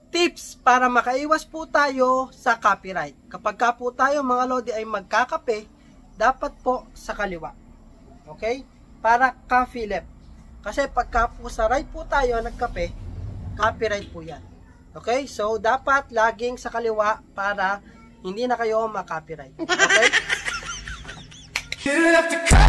tips para makaiwas po tayo sa copyright. Kapag ka po tayo mga lodi ay magkakape, dapat po sa kaliwa. Okay? Para coffee left. Kasi pagka po sa right po tayo nagkape, copyright po yan. Okay? So, dapat laging sa kaliwa para hindi na kayo makopyright. Okay?